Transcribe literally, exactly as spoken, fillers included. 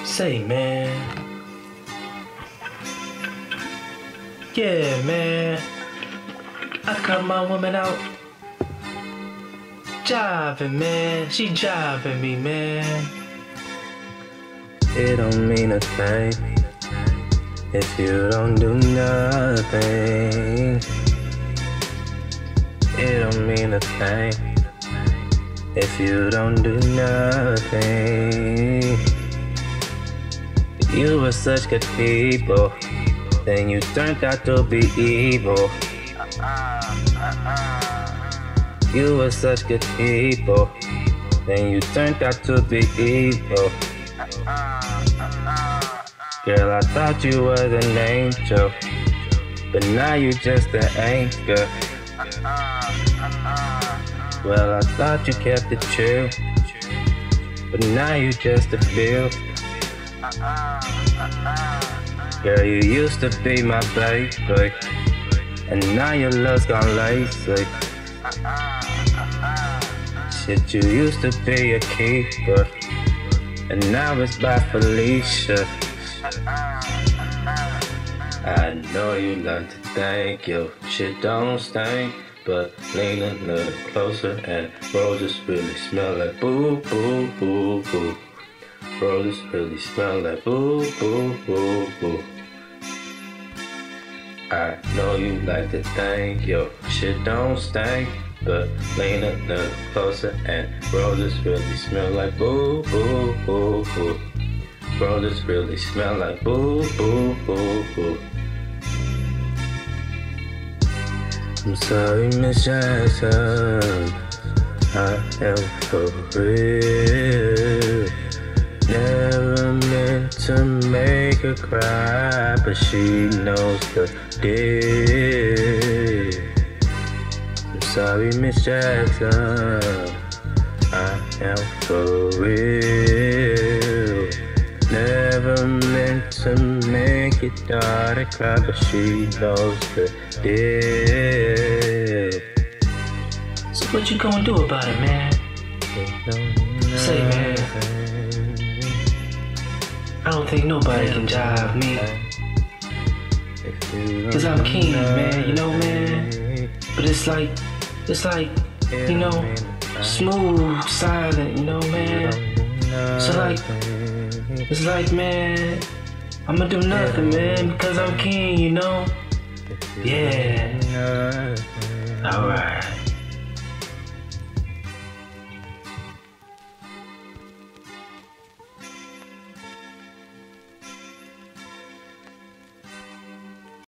Say, man. Yeah, man. I cut my woman out. Jiving, man. She jiving me, man. It don't mean a thing if you don't do nothing. It don't mean a thing if you don't do nothing. You were such good people, then you turned out to be evil. You were such good people, then you turned out to be evil. Girl, I thought you was an angel, but now you just an anchor. Well, I thought you kept it true, but now you just a bill. Girl, you used to be my baby, and now your love's gone lazy. Shit, you used to be a keeper, and now it's by Felicia. I know you like to think your shit don't stink, but lean a little closer and roses really smell like boo, boo, boo, boo. Roses really smell like boo, boo, boo, boo. I know you like to think your shit don't stink, but lean a little closer and roses really smell like boo, boo, boo, boo. Roses really smell like boo, boo, boo, boo. I'm sorry, Miss Jackson, I am for real. Never meant to make her cry, but she knows the deal. I'm sorry, Miss Jackson, I am for real. Never meant to make your daughter cry, but she knows the deal. So what you gonna do about it, man? Say, man. I don't think nobody can jive me, cause I'm king, man, you know, man. But it's like, it's like, you know, smooth, silent, you know, man. So like, it's like, man, I'ma do nothing, man, because I'm king, you know? Yeah. Alright.